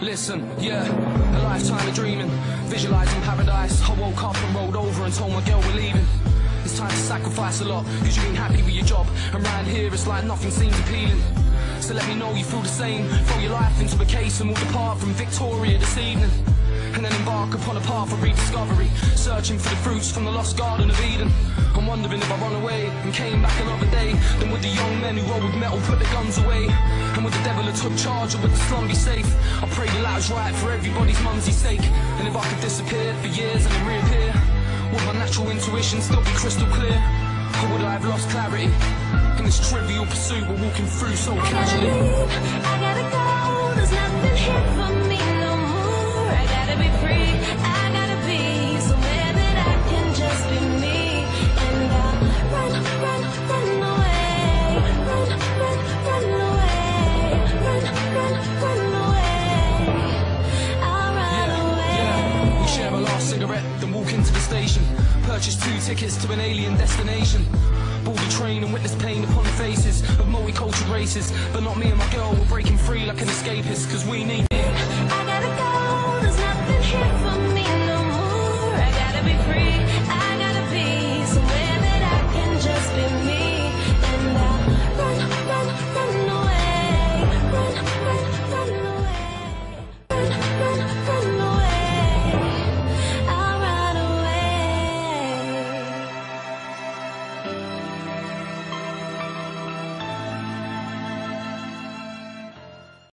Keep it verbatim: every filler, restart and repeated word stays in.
Listen, yeah, a lifetime of dreaming, visualizing paradise. I woke up and rolled over and told my girl we're leaving. It's time to sacrifice a lot, cause you ain't happy with your job. And round here it's like nothing seems appealing. So let me know you feel the same. Throw your life into a case and we'll depart from Victoria this evening. And then embark upon a path of rediscovery, searching for the fruits from the lost Garden of Eden. I'm wondering if I run away and came back another day, then would the young men who roll with metal put their guns away? And would the devil have took charge or would the slum be safe? I pray the latter's right for everybody's mumsy's sake. And if I could disappear for years and then reappear, would my natural intuition still be crystal clear? Or would I have lost clarity in this trivial pursuit we're walking through so casually? I gotta leave, I gotta go, there's nothing here for me no more. I gotta be free, I gotta be somewhere that I can just be me. And I'll run, run, run away, run, run, run away, run, run, run away. I'll run Yeah, away. yeah. We share a last cigarette, then walk into the station. Purchase two tickets to an alien destination. Board the train and witness pain upon the faces of multicultural races. But not me and my girl, we're breaking free like an escapist, cause we need it. I